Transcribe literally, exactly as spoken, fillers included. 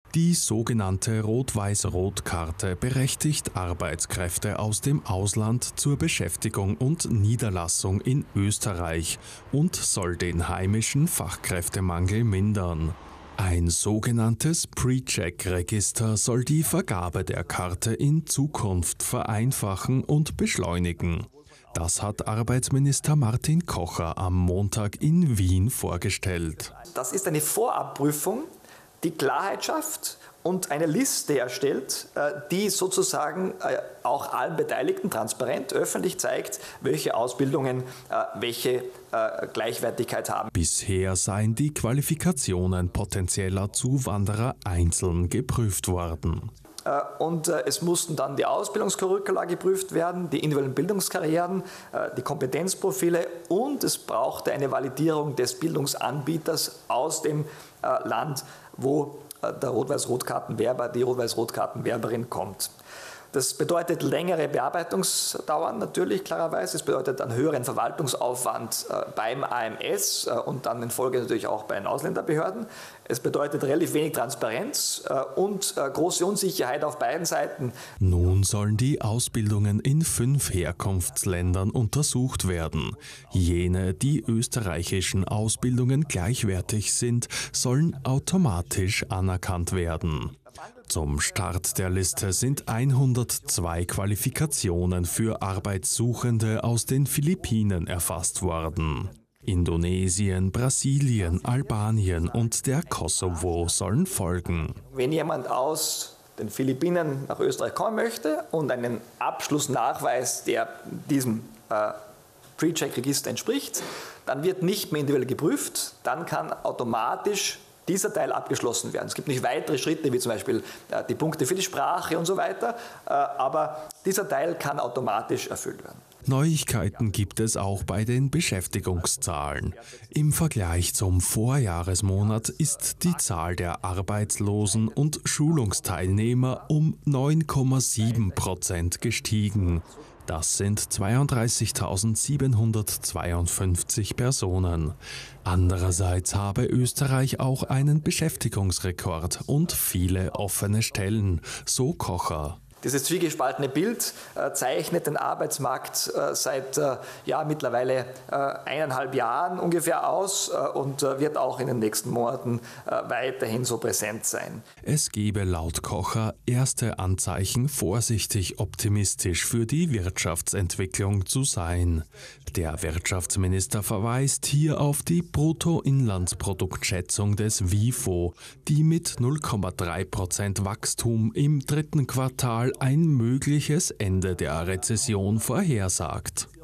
Die sogenannte Rot-Weiß-Rot-Karte berechtigt Arbeitskräfte aus dem Ausland zur Beschäftigung und Niederlassung in Österreich und soll den heimischen Fachkräftemangel mindern. Ein sogenanntes Pre-Check-Register soll die Vergabe der Karte in Zukunft vereinfachen und beschleunigen. Das hat Arbeitsminister Martin Kocher am Montag in Wien vorgestellt. Das ist eine Vorabprüfung, die Klarheit schafft und eine Liste erstellt, die sozusagen auch allen Beteiligten transparent öffentlich zeigt, welche Ausbildungen welche Gleichwertigkeit haben. Bisher seien die Qualifikationen potenzieller Zuwanderer einzeln geprüft worden. Und es mussten dann die Ausbildungskurricula geprüft werden, die individuellen Bildungskarrieren, die Kompetenzprofile und es brauchte eine Validierung des Bildungsanbieters aus dem Land, wo der Rot-Weiß-Rot-Kartenwerber, die Rot-Weiß-Rot-Kartenwerberin kommt. Das bedeutet längere Bearbeitungsdauern natürlich klarerweise. Es bedeutet einen höheren Verwaltungsaufwand beim A M S und dann in Folge natürlich auch bei den Ausländerbehörden. Es bedeutet relativ wenig Transparenz und große Unsicherheit auf beiden Seiten. Nun sollen die Ausbildungen in fünf Herkunftsländern untersucht werden. Jene, die österreichischen Ausbildungen gleichwertig sind, sollen automatisch anerkannt werden. Zum Start der Liste sind hundertzwei Qualifikationen für Arbeitssuchende aus den Philippinen erfasst worden. Indonesien, Brasilien, Albanien und der Kosovo sollen folgen. Wenn jemand aus den Philippinen nach Österreich kommen möchte und einen Abschluss nachweist, der diesem äh, Pre-Check-Register entspricht, dann wird nicht mehr individuell geprüft, dann kann automatisch dieser Teil abgeschlossen werden. Es gibt nicht weitere Schritte, wie zum Beispiel äh, die Punkte für die Sprache und so weiter, äh, aber dieser Teil kann automatisch erfüllt werden. Neuigkeiten gibt es auch bei den Beschäftigungszahlen. Im Vergleich zum Vorjahresmonat ist die Zahl der Arbeitslosen und Schulungsteilnehmer um neun Komma sieben Prozent gestiegen. Das sind zweiunddreißigtausendsiebenhundertzweiundfünfzig Personen. Andererseits habe Österreich auch einen Beschäftigungsrekord und viele offene Stellen, so Kocher. Dieses zwiegespaltene Bild äh, zeichnet den Arbeitsmarkt äh, seit äh, ja, mittlerweile äh, eineinhalb Jahren ungefähr aus äh, und äh, wird auch in den nächsten Monaten äh, weiterhin so präsent sein. Es gebe laut Kocher erste Anzeichen, vorsichtig optimistisch für die Wirtschaftsentwicklung zu sein. Der Wirtschaftsminister verweist hier auf die Bruttoinlandsproduktschätzung des WIFO, die mit null Komma drei Prozent Wachstum im dritten Quartal ein mögliches Ende der Rezession vorhersagt.